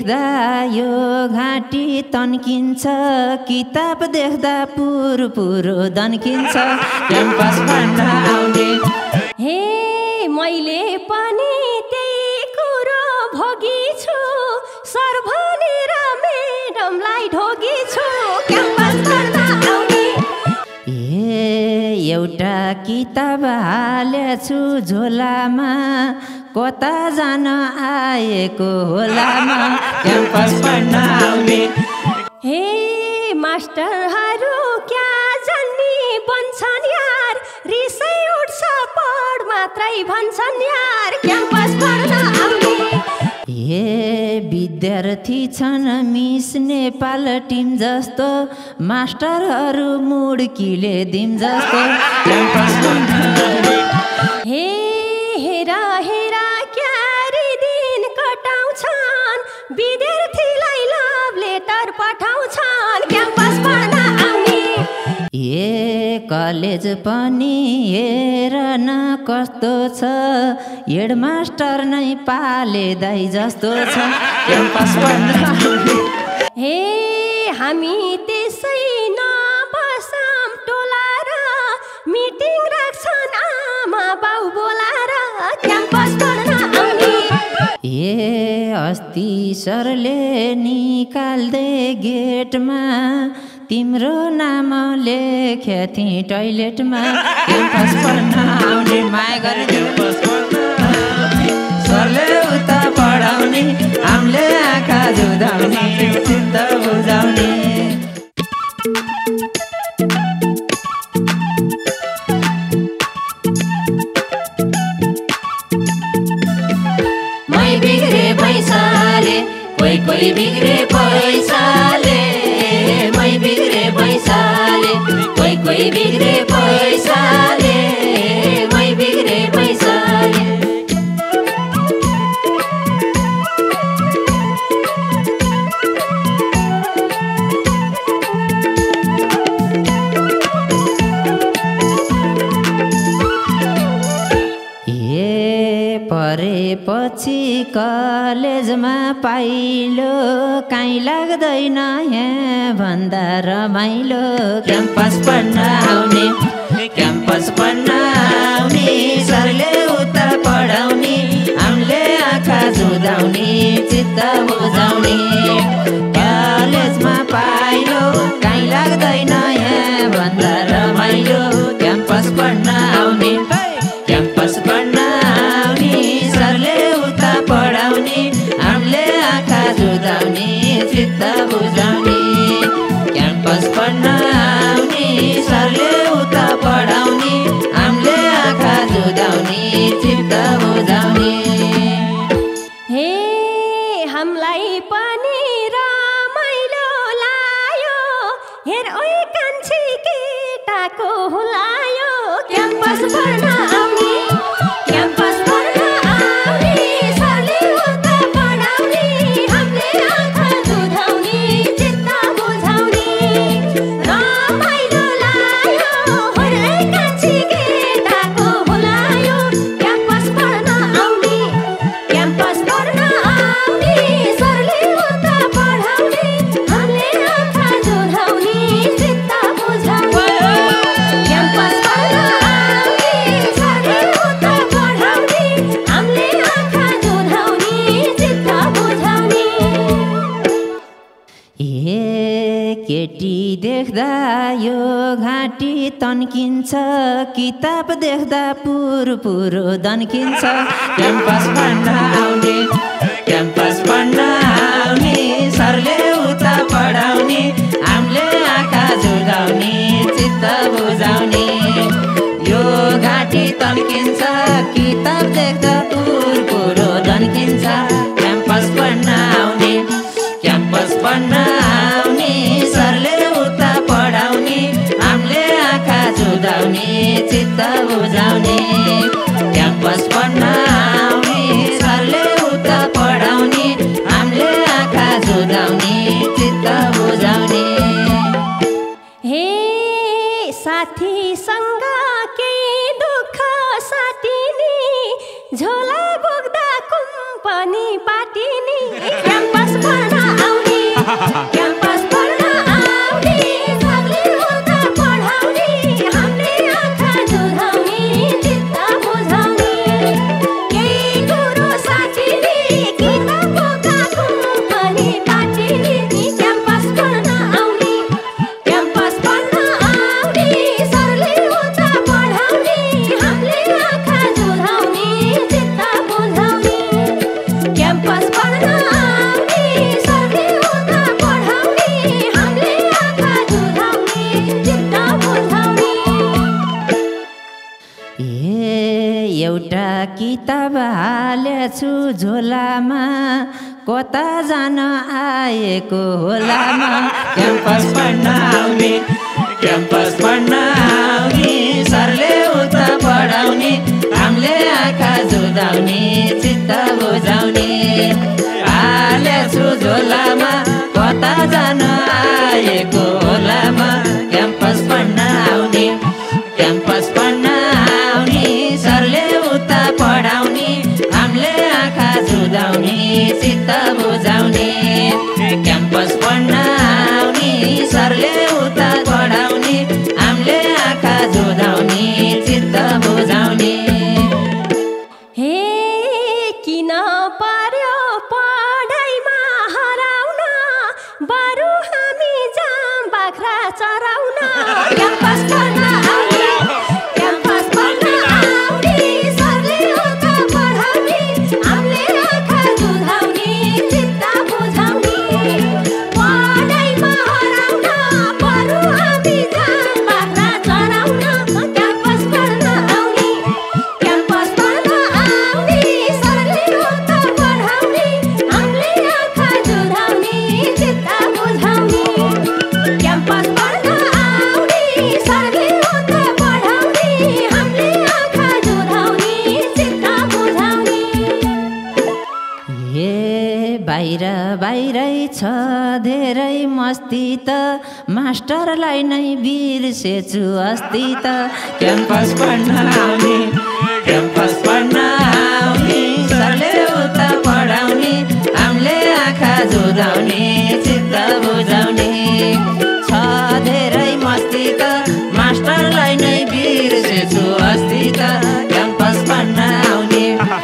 देख्दा यो घाँटी तन्किन्छ, किताब देख्दा पुरो दन्किन्छ। क्याम्पस पढ्न आउने हे मैले पनि त्यही कुरो भोगी छु, सर भनेर म्याडमलाई ढोगी छु। क्याम्पस पढ्न आउने एउटा किताब हालेछु झोलामा, कता जान आएको होलामा। क्याम्पस पढ्न आउने हे मास्टरहरू क्या जान्ने बन्छन् यार, रिसै उठ्छ पढ मात्रै भन्छन् यार। क्याम्पस पढ्न आउने विद्यार्थी छन् मिस नेपाल टिम जस्तो, मास्टरहरू मुड्कीले दिम जस्तो। क्याम्पस पढ्न हे हेरा हेरा क्यारी दिन कटाउँछन्, विद्यार्थीलाई लभ लेटर पठाउँछन्। क्याम्पस पढ्न आउने कलेज पनि हेर न कस्तो छ, हेडमास्टर नै पाले दाइ जस्तो छ। क्याम्पस पढ्न हे हामी त्यसै नबसौँ टोलाएर, मिटिङ राख्छन् आमा बाउ बोलाएर। क्याम्पस पढ्न आउने अस्ति सरले निकाल्दै गेटमा, तिम्रो नाम लेख्या थिएँ टोइलेटमा। क्याम्पस पढ्न आउने माया गरिदिनु, सरले उता पढाउने, हामीले आँखा जुधाउने, चित्त बुझाउने। मै बिग्रे पैसाले, कोही बिग्रे पैसाले, मै बिग्रे पैसाले, कोही बिग्रे पैसाले, मै बिग्रे पैसाले। परेपछि कलेजमा पाइलो, काहीँ लाग्दैन यहाँ भन्दा रमाइलो। क्याम्पस पढ्न आउने क्याम्पस पढ्न आउने, सरले उता पढाउने, हामीले आँखा जुधाउने, चित्त बुझाउने। कलेजमा पाइलो, काहीँ लाग्दैन यहाँ भन्दा रमाइलो। क्याम्पस पढ्न आउने क्याम्पस पढ्न आउने, सरले उता पढाउने, हामीले आँखा जुधाउने, चित्त बुझाउने। क्याम्पस पढ्न आउने, सरले उता पढाउने, हामीले आँखा जुधाउने, चित्त बुझाउने। हे हामीलाई पनि रमाइलो लायो, हेर ओइ कान्छी केटाको हुलायो। क्याम्पस पढ्न आउने क्याम्पस पढ्न आउने, सरले उता पढाउने, हामीले आँखा जुधाउने, चित्त बुझाउने। रमाइलो लायो, हेर ओइ कान्छी केटाको हुलायो। क्याम्पस पढ्न आउने क्याम्पस पढ्न आउने, सरले उता पढाउने, हामीले आँखा जुधाउने, चित्त बुझाउने। क्याम्पस पढ्न आउने, सरले उता पढाउने, हामीले आँखा जुधाउने, चित्त बुझाउने। केटी देख्दा यो घाँटी तन्किन्छ, किताब देख्दा पुरो दन्किन्छ। क्याम्पस पढ्न आउने क्याम्पस पढ्न आउने, सरले उता पढाउने, हामीले आँखा जुधाउने, चित्त बुझाउने। यो घाँटी तन्किन्छ, किताब देख्दा पुरो दन्किन्छ। क्याम्पस पढ्न आउने क्याम्पस पढ्न आउने, सरले उता पढाउने, हामीले आँखा जुधाउने, चित्त बुझाउने। क्याम्पस पढ्न आउने, सरले उता पढाउने, हामीले आँखा जुधाउने, चित्त बुझाउने। हे साथीसँग केही दुःख साटिनी, झोला बोक्दा कुम्पनी पाटिनी। क्याम्पस पढ्न एउटा किताब हालेछु झोलामा कता जान आएको होलामा क्याम्पस पढ्न आउने सरले उता पढाउने हामीले आँखा जुदाउने चित्त बुझाउने हालेछु झोलामा कता जान आएको होलामा क्याम्पस पढ्न आउने सरले उता पढाउने हामीले आँखा जुदाउने चित्त बुझाउने क्याम्पस पढ्न आउने सरले उता पढाउने हामीले आँखा जुदाउने चित्त बुझाउने हे किन पर्यो पढाइमा हराउन बरु हामी जाम बाख्रा चराउन क्याम्पस पढ्न आउने सरले उता पढाउने हामीले आँखा जुदाउने चित्त बुझाउने पढाइमा हराउन बरु हामी जाम बाख्रा चराउन क्याम्पस पढ्न आउने सरले उता पढाउने हामीले आँखा जुदाउने चित्त बुझाउने क्याम्पस पढ्न आउने सरले उता पढाउने हामीले आँखा जुदाउने चित्त बुझाउने बाहिरै छ धेरै मस्ती त मास्टरलाई नै बिर्सेछु अस्ति त क्याम्पस पढ्न आउने सरले उता पढाउने हामीले आँखा जुदाउने चित्त बुझाउने छ धेरै मस्ती त मास्टरलाई नै बिर्सेछु अस्ति त क्याम्पस पढ्न आउने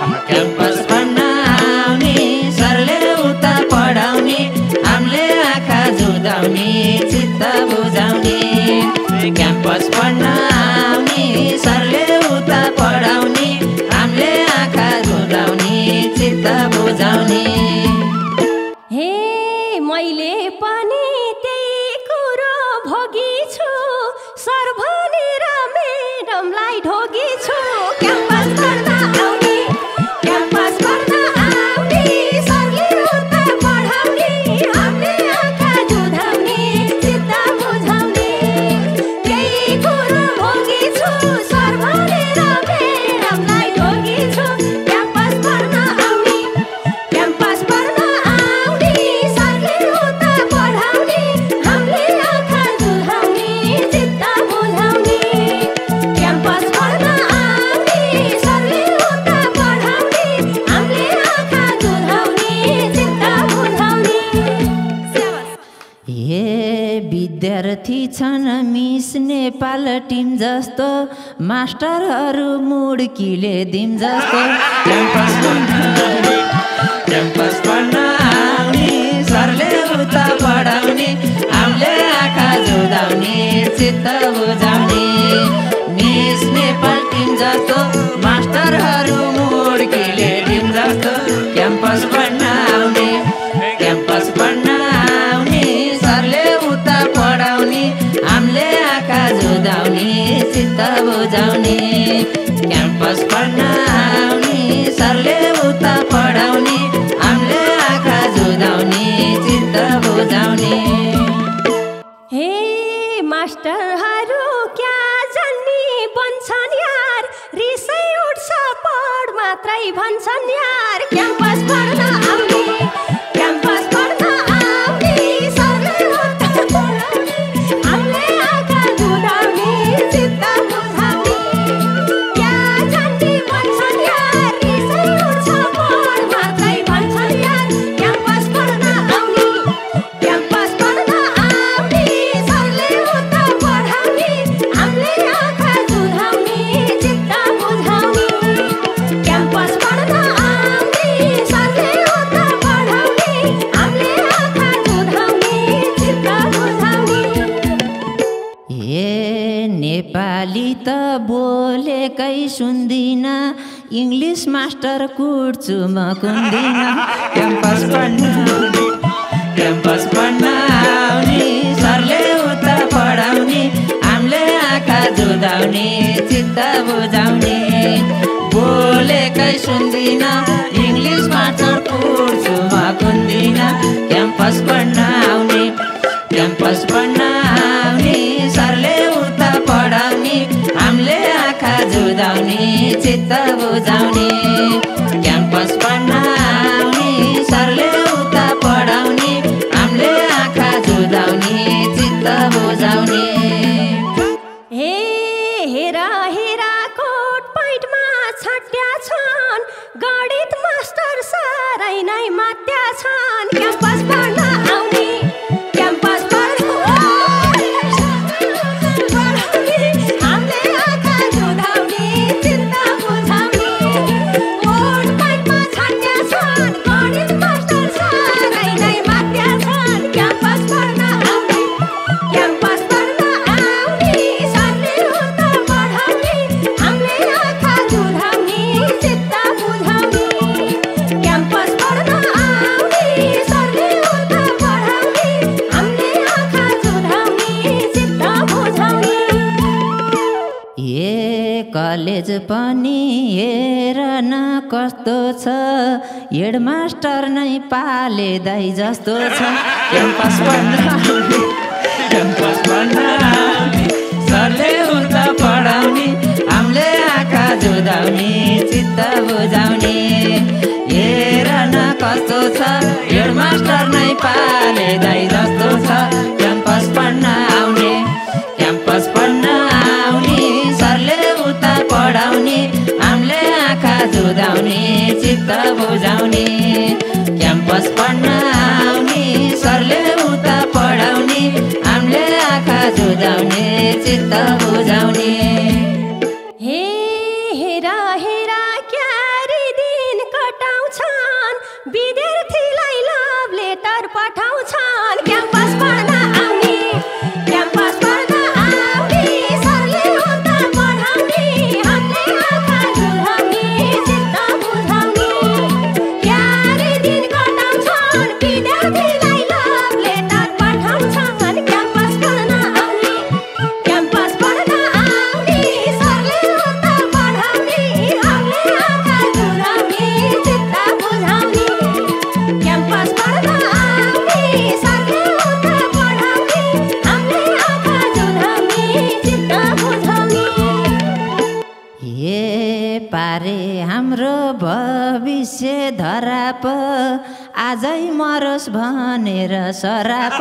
सरले उता पढाउने हामीले आँखा जुदाउने चित्त बुझाउने क्याम्पस पढ्न आउने सरले उता पढाउने हामीले आँखा जुदाउने चित्त बुझाउने हे मैले पनि त्यही कुरो भोगिछु सर भनेर मेडमलाई ढोगिछु क्याम्पस पढ्न आउने सरले उता पढाउने हामीले आँखा जुदाउने चित्त बुझाउने त्यही कुरो भोगिछु सर भनेर मेडमलाई ढोगिछु क्याम्पस पढ्न आउने सरले उता पढाउने हामीले आँखा जुदाउने चित्त बुझाउने क्याम्पस पढ्न आउने सरले उता पढाउने हामीले आँखा जुदाउने चित्त बुझाउने विद्यार्थी छन् मिस नेपाल टिम जस्तो मास्टरहरू मुड्कीले दिम जस्तो क्याम्पस पढ्न आउने सरले उता पढाउने हामीले आँखा जुदाउने चित्त बुझाउने मिस नेपाल टिम जस्तो मास्टरहरू मुड्कीले दिम जस्तो क्याम्पस पढ्न आउने सरले उता पढाउने हामीले आँखा जुदाउने चित्त बुझाउने क्याम्पस पढ्न आउने सरले उता पढाउने हामीले आँखा जुदाउने चित्त बुझाउने हे मास्टरहरू क्या जान्ने बन्छन् यार रिसै उठ्छ पढ मात्रै भन्छन् यार क्याम्पस पढ्न आउने सरले उता पढाउने हामीले आँखा जुदाउने चित्त बुझाउने क्या जान्ने बन्छन् यार रिसै उठ्छ पढ मात्रै भन्छन् यार क्याम्पस पढ्न आउने सरले उता पढाउने हामीले आँखा जुदाउने चित्त बुझाउने क्याम्पस पढ्न आउने सरले उता पढाउने हामीले आँखा जुदाउने चित्त बुझाउने नेपाली त बोलेकै सुन्दिन इङ्ग्लिस मास्टर कुट्छु म कुन्दिन क्याम्पस पढ्न आउने सरले उता पढाउने हामीले आँखा जुदाउने चित्त बुझाउने चित्त बुझाउने क्याम्पस पढ्न आउने सरले उता पढाउने हामीले आँखा जुदाउने चित्त बुझाउने हे हेरा हेरा कोट पैन्टमा छट्या छन् गणित मास्टर साह्रै नै मात्या छन् क्याम्पस पढ्न आउने क्याम्पस कलेज पनि हेर न कस्तो छ हेडमास्टर नै पाले दाइ जस्तो छ क्याम्पस पढ्न आउने सरले उता पढाउने हामीले आँखा जुदाउने चित्त बुझाउने हेर न कस्तो छ हेडमास्टर नै पाले दाइ जस्तो छ क्याम्पस पढ्न आउने क्याम्पस पढ्न आउने सरले उता पढाउने हामीले आँखा जुदाउने चित्त बुझाउने क्याम्पस पढ्न आउने सरले उता पढाउने हामीले आँखा जुदाउने चित्त बुझाउने हे हेरा हेरा क्यारी दिन कटाउँछन् विद्यार्थीलाई लभ लेटर पठाउँछन् क्याम्पस पढ्न आउने क्याम्पस पढ्न आउने सरले उता पढाउने हामीले आँखा जुदाउने चित्त बुझाउने क्यारी दिन कटाउँछन् विद्यार्थीलाई लभ लेटर पठाउँछन् क्याम्पस पढ्न आउने क्याम्पस पढ्न आउने सरले उता पढाउने हामीले आँखा जुदाउने चित्त बुझाउने क्याम्पस पढ्न आउने सरले उता पढाउने हामीले आँखा जुदाउने चित्त बुझाउने हे पारे हाम्रो भविष्य धराप आजै मरोस् भनेर सराप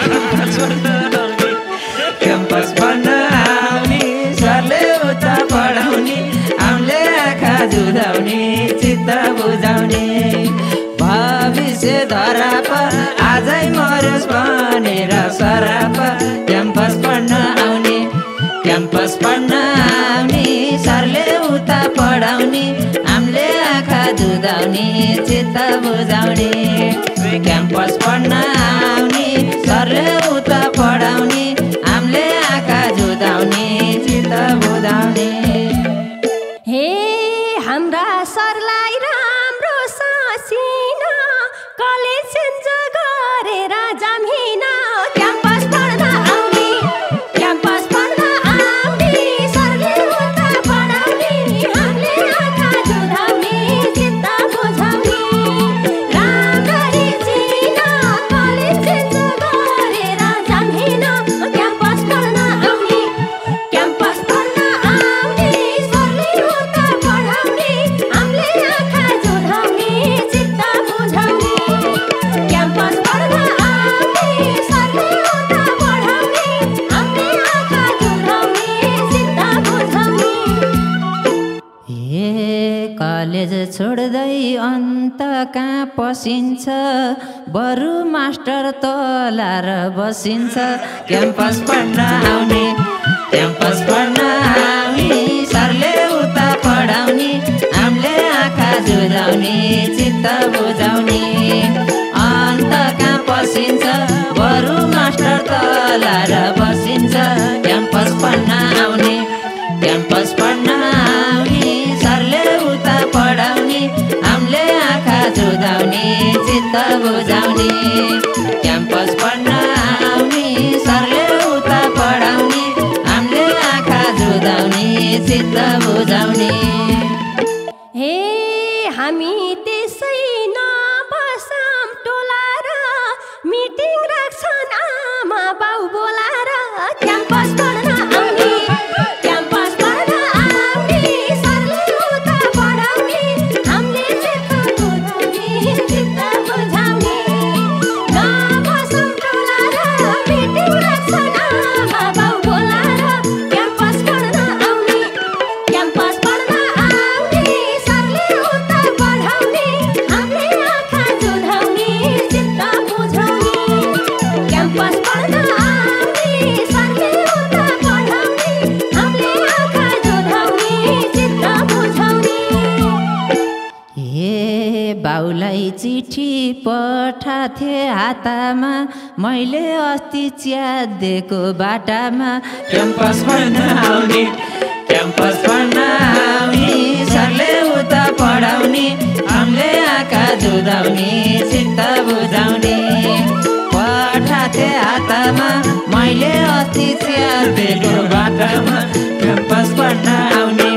क्याम्पस पढ्न आउने सरले उता पढाउने हामीले आँखा जुदाउने चित्त बुझाउने भविष्य धराप आजै मरोस् भनेर सराप क्याम्पस पढ्न आउने क्याम्पस पढ्न आउने सरले उता पढाउने हामीले आँखा जुदाउने चित्त बुझाउने क्याम्पस पढ्न आउने सरले उता पढाउने हामीले आँखा जुदाउने चित्त बुझाउने हे हाम्रा सरलाई राम्रो सासिन कलेज चेन्ज गरेर जामिन क्याम्पस पढ्न आउने क्याम्पस पढ्न आउने सरले उता पढाउने हामीले आँखा जुदाउने चित्त बुझाउने राम्ररी चिन कलेज चेन्ज गरेर जामिन क्याम्पस पढ्न आउने क्याम्पस पढ्न आउने सरले उता पढाउने हामीले आँखा जुदाउने चित्त बुझाउने क्याम्पस पढ्न आउने सरले उता पढाउने हामीले आँखा जुदाउने चित्त बुझाउने हे कलेज छोड्दै अन्त कहाँ पसिन्छ बरु मास्टर तलाएर बसिन्छ क्याम्पस पढ्न आउने क्याम्पस पढ्न आउने सरले उता पढाउने हामीले आँखा जुदाउने चित्त बुझाउने अन्त कहाँ पसिन्छ बरु मास्टर तलाएर बसिन्छ क्याम्पस पढ्न आउने क्याम्पस पढ्न आउने सरले उता पढाउने हामीले आँखा जुदाउने चित्त बुझाउने क्याम्पस पढ्न आउने सरले उता पढाउने हामीले आँखा जुदाउने चित्त बुझाउने हे हामी त्यसै नबसौँ टोलाएर मिटिङ राख्छन् आमा बाउ बोलाएर क्याम्पस पढ्न आउने क्याम्पस पढ्न आउने सरले बाउलाई चिठी पठाथे हातामा मैले अस्ति च्यात दिएको बाटामा क्याम्पस पढ्न आउने सरले उता पढाउने हामीले आँखा जुदाउने चित्त बुझाउने पठाथे हातामा मैले अस्ति च्यात दिएको बाटामा क्याम्पस पढ्न आउने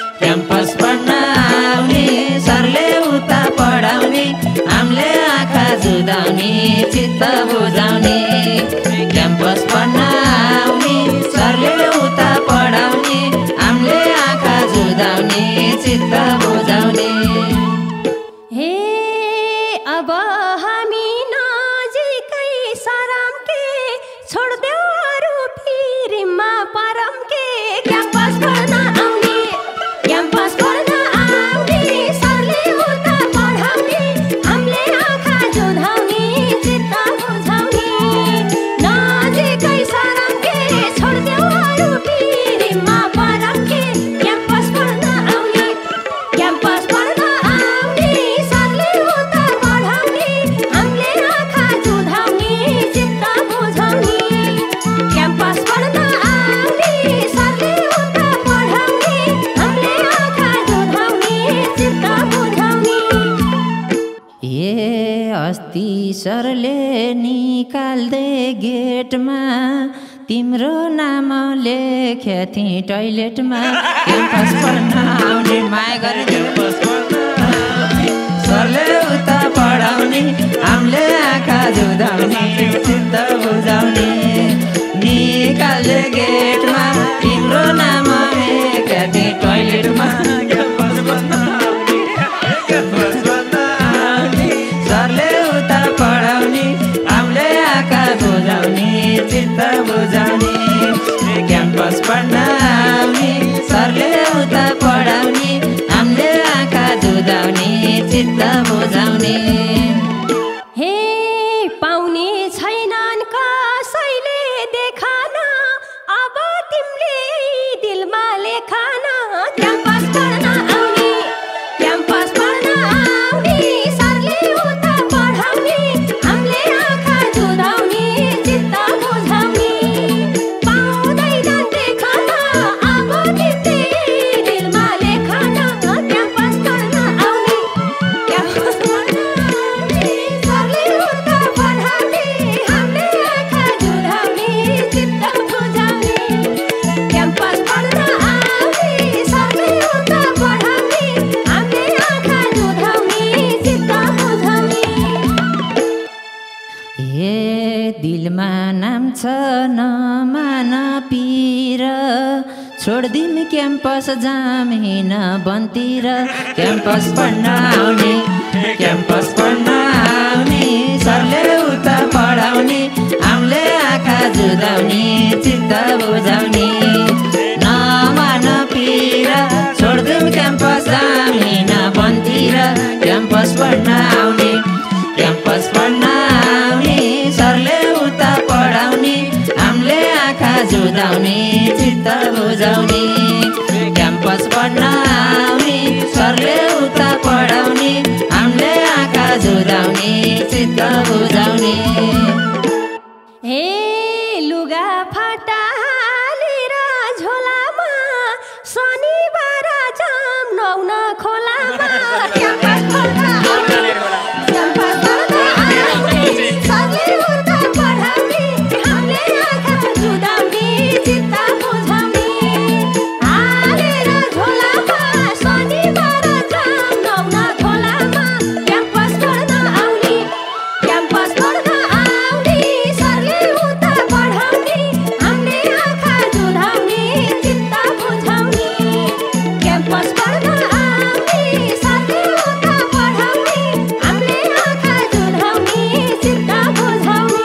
सरले उता पढाउने हामीले आँखा जुदाउने चित्त बुझाउने क्याम्पस पढ्न आउने सरले उता पढाउने हामीले आँखा जुदाउने चित्त बुझाउने हे अब हामी नजिकै सरम के छोड्देऊ अरू पिरिममा परम के क्याम्पस पढ्न आउने सरले उता पढाउने हामीले आँखा जुदाउने चित्त बुझाउने नजिकै सरम के छोड्देऊ अरू पिरिममा परम के क्याम्पस पढ्न आउने सरले उता पढाउने हामीले आँखा जुदाउने चित्त बुझाउने क्याम्पस पढ्न आउने सरले उता पढाउने हामीले आँखा जुदाउने चित्त बुझाउने ए अस्ति सरले निकाल्दै गेटमा तिम्रो नाम लेखे थिएँ टोइलेटमा क्याम्पस पढ्न आउने माया गरे सरले उता पढाउने हामीले आँखा जुदाउने चित्त बुझाउने निकाल्दै गेटमा तिम्रो नाम लेखे थिएँ टोइलेटमा सरले उता पढाउने हामीले आँखा बुझाउने चित्त बुझाउने क्याम्पस पढ्न आउने सरले उता पढाउने हामीले आँखा जुदाउने चित्त बुझाउने हे पाउने छैनन् कसैले देखान अब तिमीले दिलमा लेखान क्याम्पस पढ्न आउने सरले उता पढाउने हामीले आँखा जुदाउने चित्त बुझाउने पाउँदैनन् देखान अब तिमीले दिलमा लेखान क्याम्पस पढ्न आउने सरले उता पढाउने हामीले आँखा जुदाउने चित्त बुझाउने क्याम्पस पढ्न आउने सरले उता पढाउने हामीले आँखा जुदाउने चित्त बुझाउने ए दिलमा नाम छ नमान पिर छोड्दिम क्याम्पस जाम हिँड बनतिर क्याम्पस पढ्न आउने सरले उता पढाउने हामीले आँखा जुदाउने चित्त बुझाउने नमान पिर छोड्दिम क्याम्पस जाम हिँड बनतिर क्याम्पस पढ्न आउने सरले उता पढाउने हामीले आँखा जुदाउने चित्त बुझाउने क्याम्पस पढ्न आउने सरले उता पढाउने हामीले आँखा जुदाउने चित्त बुझाउने हे लुगा फाटा हालेर झोलामा शनिबार जाम नुहाउन खोलामा क्याम्पस पढ्न आउने सरले उता पढाउने हामीले आँखा जुदाउने चित्त बुझाउने हालेर झोलामा शनिबार जाम नुहाउन खोलामा क्याम्पस पढ्न आउने सरले उता पढाउने हामीले आँखा जुदाउने चित्त बुझाउने क्याम्पस पढ्न आउने सरले उता पढाउने हामीले आँखा जुदाउने चित्त बुझाउने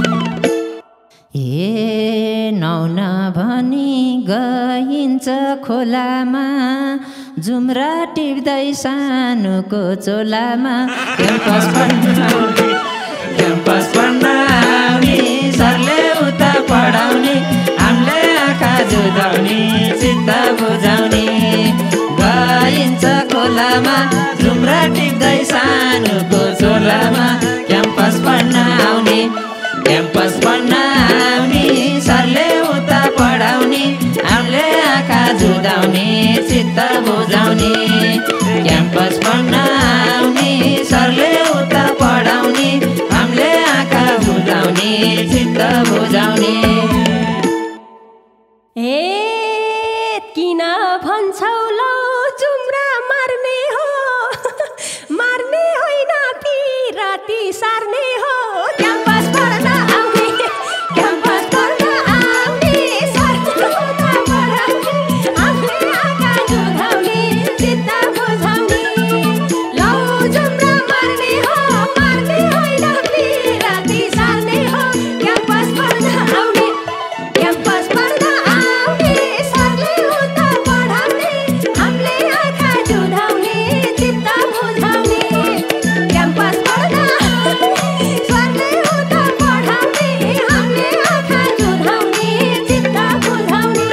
ए नौन भनी गइन्छ खोलामा जुम्रा टिप्दै सानोको चोलामा क्याम्पस पढ्न आउने सरले उता पढाउने हामीले आँखा जुदाउने चित्त बुझाउने गइन्छ खोलामा जुम्रा टिप्दै सानो क्याम्पस पढ्न आउने सरले उता पढाउने हामीले आँखा जुदाउने चित्त बुझाउने क्याम्पस पढ्न आउने सरले उता पढाउने हामीले आँखा जुदाउने चित्त बुझाउने किन भन्छौ लौ चुम्रा मार्ने हो मार्ने होइन पिराती सार्ने हो क्याम्पस पढ्न आउने क्याम्पस पढ्न आउने सरले उता पढाउने हामीले आँखा जुदाउने चित्त बुझाउने लौ चुम्रा मार्ने हो मार्ने होइन पिराती सार्ने हो क्याम्पस पढ्न आउने क्याम्पस पढ्न आउने सरले उता पढाउने हामीले आँखा जुदाउने चित्त बुझाउने क्याम्पस पढ्न सरले उता पढाउने हामीले आँखा जुदाउने चित्त बुझाउने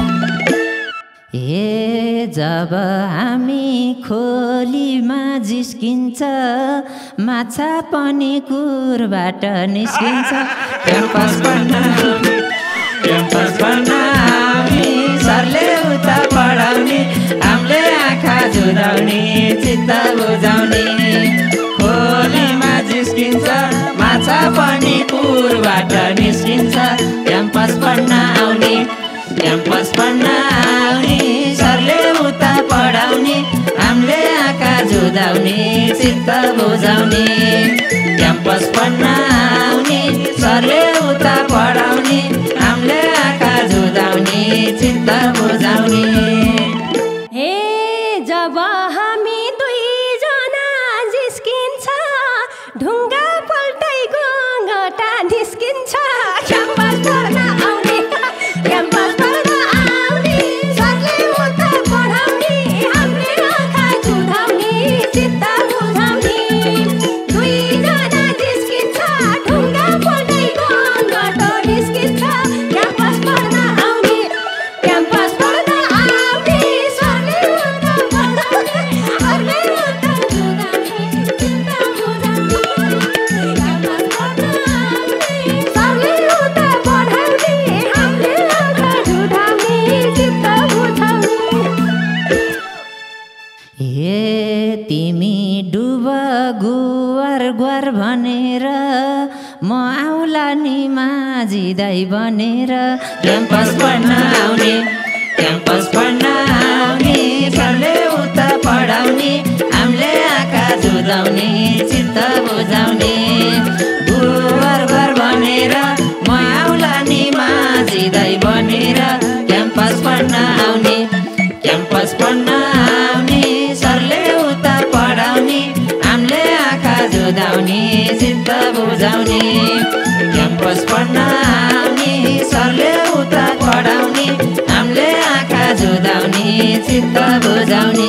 जब हामी खोलीमा जिस्किन्छ माछा पनि कुरबाट निस्किन्छ क्याम्पस पढ्न क्याम्पस पढ्न आउने सरले उता पढाउने हामीले आँखा जुदाउने चित्त बुझाउने खोलीमा जिस्किन्छ माछा पनि कुरबाट निस्किन्छ क्याम्पस पढ्न आउने क्याम्पस पढ्न आउने सरले उता पढाउने हामीले आँखा जुदाउने चित्त बुझाउने क्याम्पस पढ्न आउने सरले उता पढाउने हामीले आँखा जुदाउने चित्त बुझाउने जब हामी दुईजना जिस्किन्छ ढुङ्गा पल्टै गङ्गटा निस्किन्छ क्याम्पस पढ्न आउने क्याम्पस पढ्न आउने सरले उता पढाउने हामीले आँखा जुदाउने चित्त बुझाउने दुईजना जिस्किन्छ ढुङ्गा पल्टै गङ्गटा निस्किन्छ क्याम्पस पढ्न आउने क्याम्पस पढ्न आउने सरले उता पढाउने हामीले आँखा जुदाउने चित्त बुझाउने क्याम्पस पढ्न आउने सरले उता पढाउने हामीले आँखा जुदाउने चित्त बुझाउने तिमी डुब गुवार ग्वार भनेर म आउला नि माझिदाई बनेर क्याम्पस पढ्न आउने क्याम्पस पढ्न आउने सरले उता पढाउने हामीले आँखा जुदाउने चित्त बुझाउने गुवार ग्वार भनेर म आउला नि माझिदाई बनेर क्याम्पस पढ्न आउने क्याम्पस पढ्न आउने सरले उता पढाउने हामीले आँखा जुदाउने चित्त बुझाउने क्याम्पस पढ्न आउने सरले उता पढाउने हामीले आँखा जुदाउने चित्त बुझाउने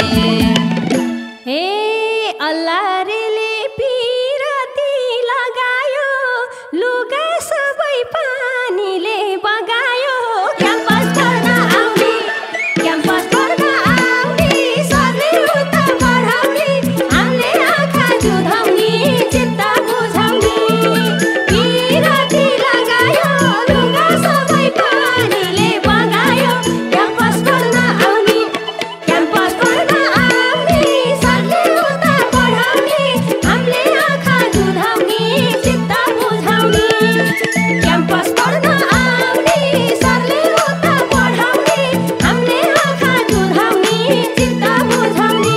अल्लाहले पिराती लगायो लुगा सबै पानीले बगायो क्याम्पस पढ्न आउने क्याम्पस पढ्न आउने सरले उता पढाउने हामीले आँखा जुदाउने चित्त बुझाउने पिराती लगायो लुगा सबै पानीले बगायो क्याम्पस पढ्न आउने क्याम्पस पढ्न आउने सरले उता पढाउने हामीले आँखा जुदाउने चित्त बुझाउने क्याम्पस पढ्न आउने सरले उता पढाउने हामीले आँखा जुदाउने चित्त बुझाउने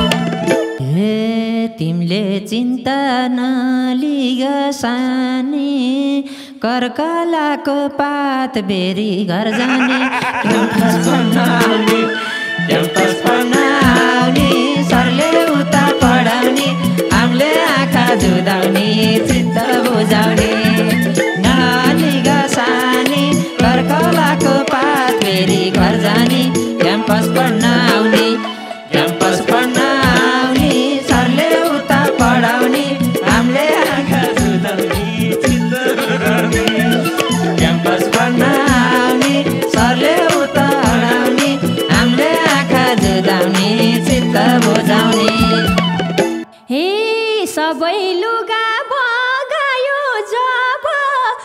तिमीले चिन्ता नलिग सानी कर्कलाको पात बेरी घर जाने क्याम्पस पढ्न आउने क्याम्पस पढ्न आउने सरले उता पढाउने हामीले आँखा जुदाउने चित्त बुझाउने नलिग सानी कर्कलाको पात बेरी घर जाने क्याम्पस पढ्न आउने क्याम्पस पढ्न आउने सरले उता पढाउने हामीले आँखा जुदाउने चित्त बुझाउने क्याम्पस पढ्न आउने सरले उता पढाउने हामीले आँखा जुदाउने चित्त बुझाउने सबै लुगा बगायो जब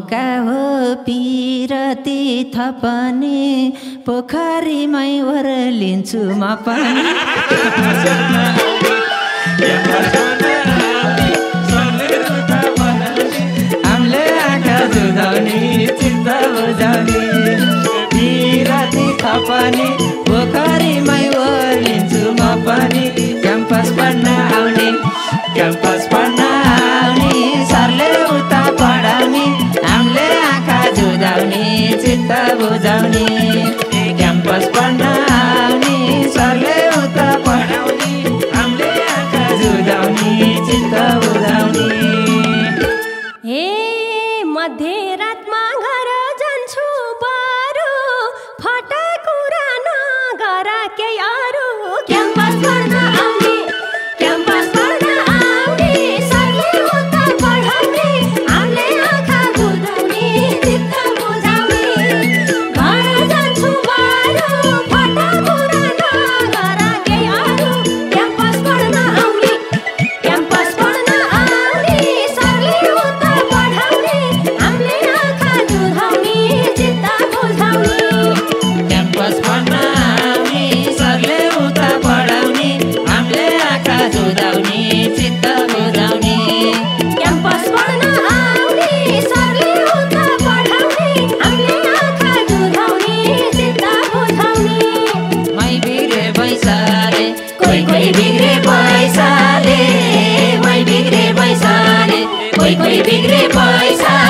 मौका हो पिरती थपने पोखरीमै ओर्लिन्छु म पनि हामीले आँखा जुधाउने चित्त बुझाउने पिरती थपने पोखरीमै ओर्लिन्छु म पनि क्याम्पस पढ्न आउने सरले उता पढाउने हामीले आँखा जुधाउने चित्त बुझाउने क्याम्पस पढ्न आउने सरले उता पढाउने हामीले आँखा जुधाउने चित्त बुझाउने हे मध्यरातमा घर जान्छु बरु फटा कुरा नगर के अरू क्याम्पस पढ्न आउने सरले उता पढाउने हामीले आँखा जुधाउने चित्त बुझाउने घर जान्छु बरु फटा कुरा नगर के अरू क्याम्पस पढ्न आउने सरले उता पढाउने हामीले आँखा जुधाउने चित्त बुझाउने क्याम्पस पढ्न आउने सरले उता पढाउने हामीले आँखा जुधाउने चित्त बुझाउने क्याम्पस पढ्न आउने सरले उता पढाउने हामीले आँखा जुधाउने चित्त बुझाउने मै बिग्रे पैसाले कोही बिग्रे पैसाले मै बिग्रे पैसाले कोही बिग्रे पैसा